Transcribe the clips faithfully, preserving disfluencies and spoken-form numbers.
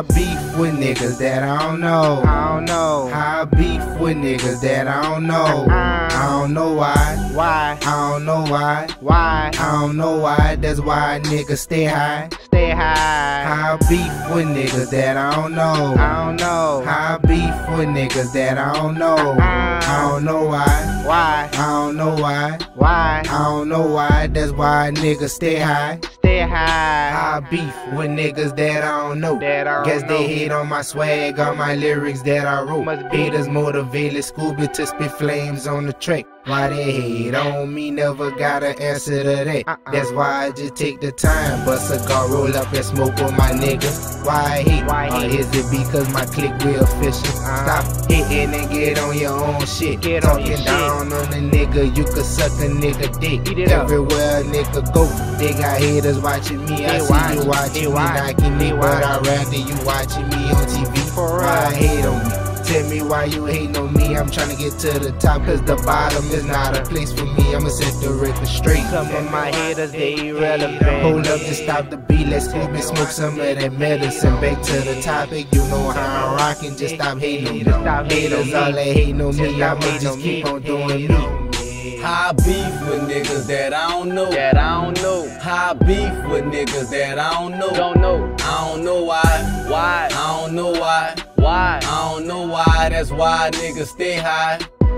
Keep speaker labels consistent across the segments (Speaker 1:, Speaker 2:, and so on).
Speaker 1: I beef with niggas that I don't know.
Speaker 2: I don't know.
Speaker 1: I beef with niggas that I don't know. I don't know why.
Speaker 2: Why?
Speaker 1: I don't know why.
Speaker 2: Why?
Speaker 1: I don't know why. That's why niggas stay high.
Speaker 2: Stay high.
Speaker 1: I beef with niggas that I don't know.
Speaker 2: I don't know.
Speaker 1: I beef with niggas that I don't know. I don't know why.
Speaker 2: Why?
Speaker 1: I don't know why.
Speaker 2: Why?
Speaker 1: I don't know why. That's why niggas stay high.
Speaker 2: Stay high.
Speaker 1: I beef with niggas that I don't know.
Speaker 2: That I don't
Speaker 1: Guess
Speaker 2: know.
Speaker 1: they hate on my swag, on my lyrics that I wrote.
Speaker 2: Must be.
Speaker 1: Haters motivated Scooby to spit flames on the track. Why they hate on me, never got an answer to that.
Speaker 2: Uh-uh.
Speaker 1: That's why I just take the time, bust a cigar, roll up and smoke with my niggas. Why I hate?
Speaker 2: Why
Speaker 1: Or
Speaker 2: hate?
Speaker 1: is it because my clique real official?
Speaker 2: Uh-huh.
Speaker 1: Stop hating and get on your own shit.
Speaker 2: Get on
Speaker 1: Talking
Speaker 2: your shit.
Speaker 1: down on a nigga, you could suck a nigga dick.
Speaker 2: Eat it up.
Speaker 1: Everywhere a nigga go, they got haters watching me. I
Speaker 2: They
Speaker 1: see
Speaker 2: watch,
Speaker 1: you
Speaker 2: they
Speaker 1: watching me,
Speaker 2: watch,
Speaker 1: knocking me,
Speaker 2: they
Speaker 1: but
Speaker 2: watch.
Speaker 1: I'd rather you watching me on T V.
Speaker 2: For
Speaker 1: Why
Speaker 2: real.
Speaker 1: hate on me? Tell me why you hating on me. I'm trying to get to the top, cause the bottom is not a place for me. I'ma set the record straight.
Speaker 2: Some of my haters, they irrelevant.
Speaker 1: Hold up, just stop the beat. Let's smoke and smoke some of that medicine. Back to the topic, you know how I'm rocking. Just stop hating on me.
Speaker 2: Just stop hating on
Speaker 1: Haters
Speaker 2: me.
Speaker 1: all they hating on me.
Speaker 2: Just
Speaker 1: I'ma
Speaker 2: stop hating
Speaker 1: just
Speaker 2: on
Speaker 1: keep
Speaker 2: me.
Speaker 1: on doing me.
Speaker 3: I beef with niggas that I don't know.
Speaker 2: That I don't know.
Speaker 3: I beef with niggas that I don't know.
Speaker 2: Don't know.
Speaker 3: I don't know why.
Speaker 2: Why?
Speaker 3: I don't know why.
Speaker 2: Why?
Speaker 3: I don't know why. That's why niggas stay high.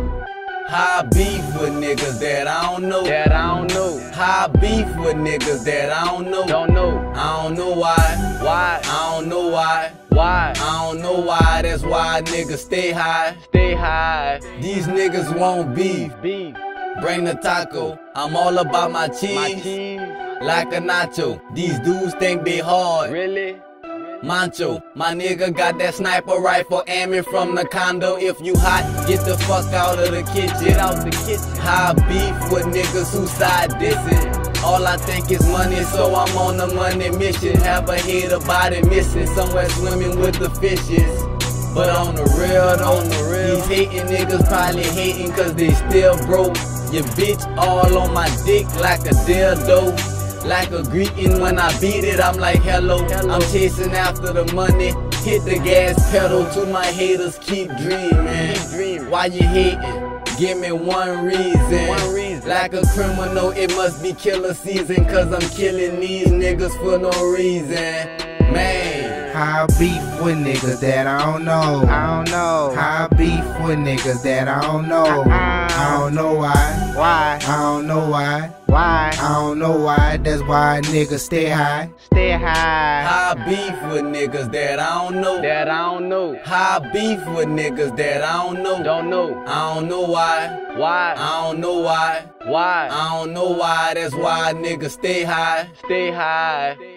Speaker 3: I beef with niggas that I don't know.
Speaker 2: That I don't know.
Speaker 3: I beef with niggas that I don't know.
Speaker 2: Don't know.
Speaker 3: I don't know why.
Speaker 2: Why?
Speaker 3: I don't know why.
Speaker 2: Why?
Speaker 3: I don't know why. That's why niggas stay high.
Speaker 2: Stay high.
Speaker 3: These niggas won't beef.
Speaker 2: Beef.
Speaker 3: Bring the taco. I'm all about my cheese.
Speaker 2: My cheese.
Speaker 3: Like a nacho. These dudes think they hard.
Speaker 2: Really?
Speaker 3: Mancho, my nigga got that sniper rifle aiming from the condo. If you hot, get the fuck out of the kitchen.
Speaker 2: Get out the kitchen.
Speaker 3: I beef with niggas who side dissing. All I think is money, so I'm on a money mission. Have a head, a body missing, somewhere swimming with the fishes. But on the real, though,
Speaker 2: On the real.
Speaker 3: these hating niggas probably hating cause they still broke. Your bitch all on my dick like a dildo. Like a greeting when I beat it, I'm like hello.
Speaker 2: Hello.
Speaker 3: I'm chasing after the money, hit the gas pedal. To my haters, keep dreaming.
Speaker 2: Keep dreaming.
Speaker 3: Why you hating? Give me one reason.
Speaker 2: One reason.
Speaker 3: Like a criminal, it must be killer season. Cause I'm killing these niggas for no reason. Man,
Speaker 1: I beef with niggas that I don't know.
Speaker 2: I don't know.
Speaker 1: I beef with niggas that I don't know. I don't know why.
Speaker 2: Why?
Speaker 1: I don't know why.
Speaker 2: Why?
Speaker 1: I don't know why. That's why niggas stay high.
Speaker 2: Stay high.
Speaker 3: I beef with niggas that I don't know.
Speaker 2: That I don't know.
Speaker 3: I beef with niggas that I don't know.
Speaker 2: Don't know.
Speaker 3: I don't know why.
Speaker 2: Why?
Speaker 3: I don't know why.
Speaker 2: Why?
Speaker 3: I don't know why. That's why niggas stay high.
Speaker 2: Stay high.